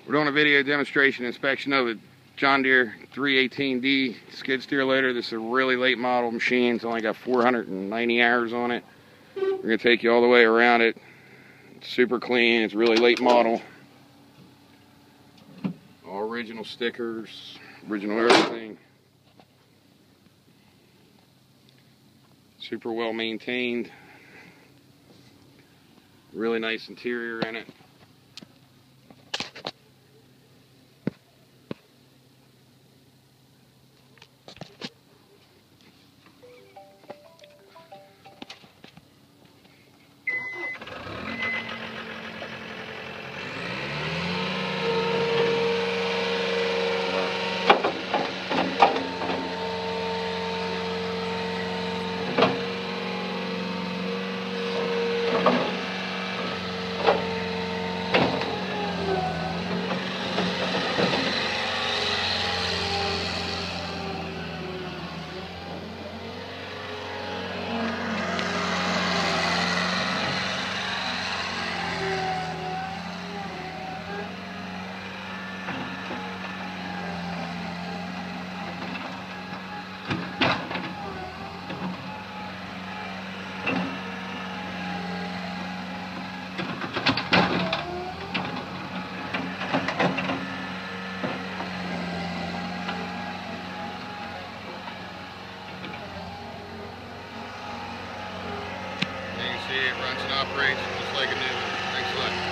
We're doing a video demonstration inspection of the John Deere 318D skid steer loader. This is a really late model machine. It's only got 490 hours on it. We're going to take you all the way around it. It's super clean. It's really late model. All original stickers, original everything. Super well maintained. Really nice interior in it. See, it runs and operates just like a new one. Thanks a lot.